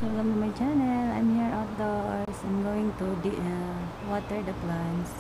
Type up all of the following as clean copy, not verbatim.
welcome to my channel. I'm here outdoors. I'm going to water the plants.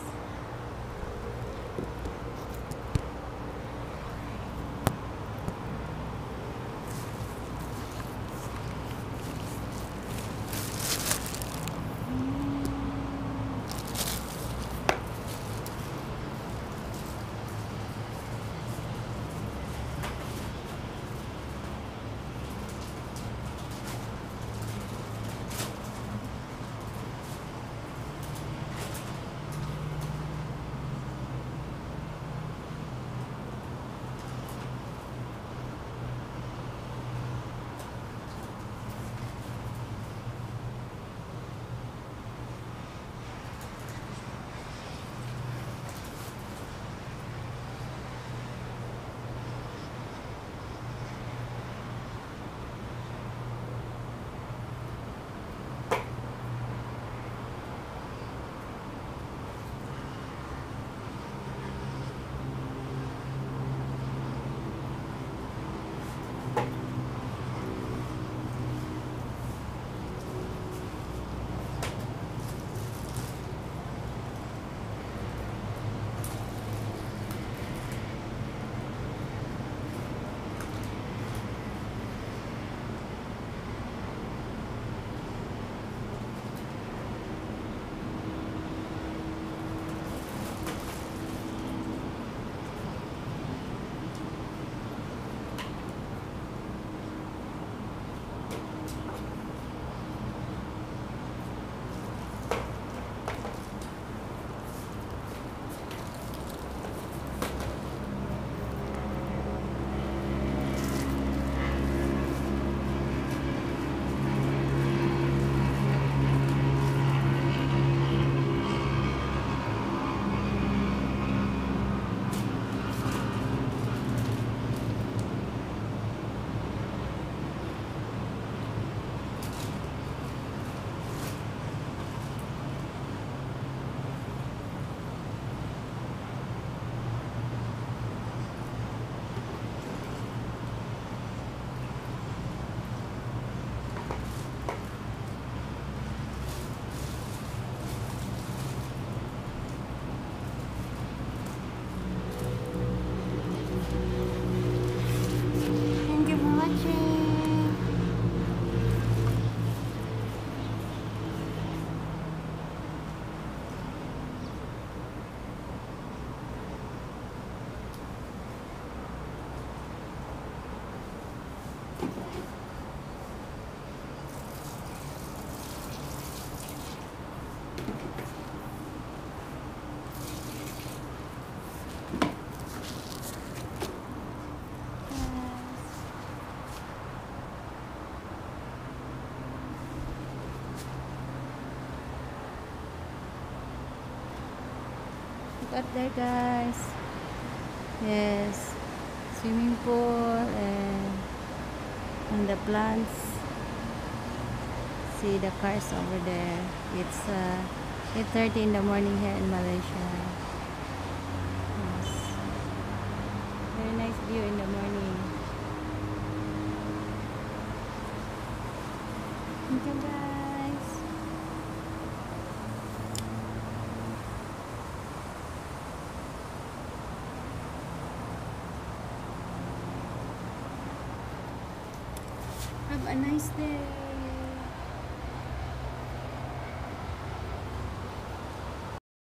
Thank you for watching. Look up there, guys. Yes, swimming pool and the plants. See the cars over there. It's 8:30 in the morning here in Malaysia. Yes. Very nice view in the morning. Thank you, guys. Have a nice day.